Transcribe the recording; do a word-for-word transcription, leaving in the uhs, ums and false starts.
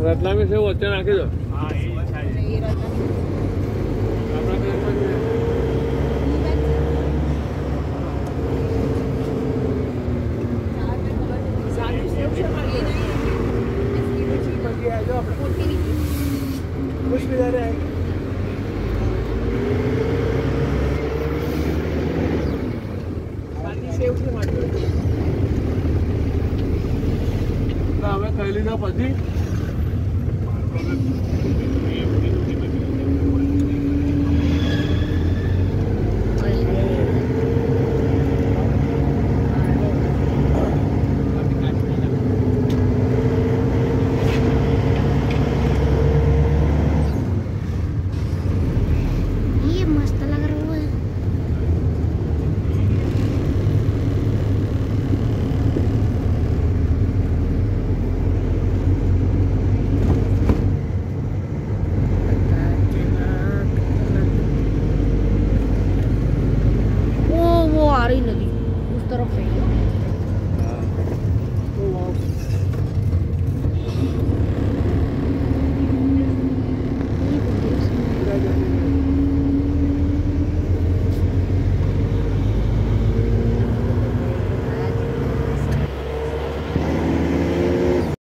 રત્નામી સેવ વચ્ચે નાખી દો. હા એ ઈચ્છા છે. એ कुछ भी दे रहे हैं અમે ખાઈ લીધા પછી